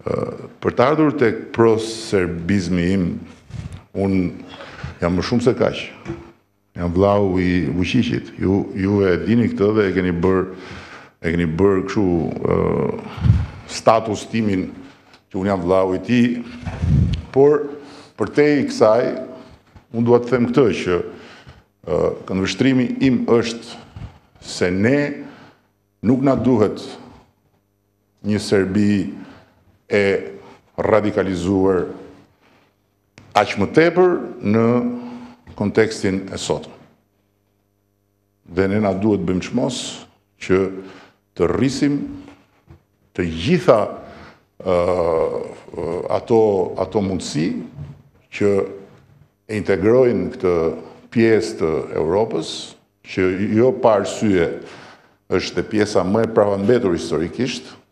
Për të ardhur tek pro-serbizmi im, unë jam më shumë se kaq. Jam vllau i Vuçiçit. Ju e dini këtë dhe e keni bërë kështu status timin që unë jam vllau i tij, por përtej kësaj, unë dua të them këtë që këndvështrimi im është se ne nuk na duhet një Serbi e radikalizuar aq më tepër në kontekstin e sotëm. Dhe ne na duhet bëjmë çmos që të rrisim të gjitha ato mundësi që e integrojnë këtë pjesë të Europës, që jo pa arsye është pjesa më e pravambetur historikisht,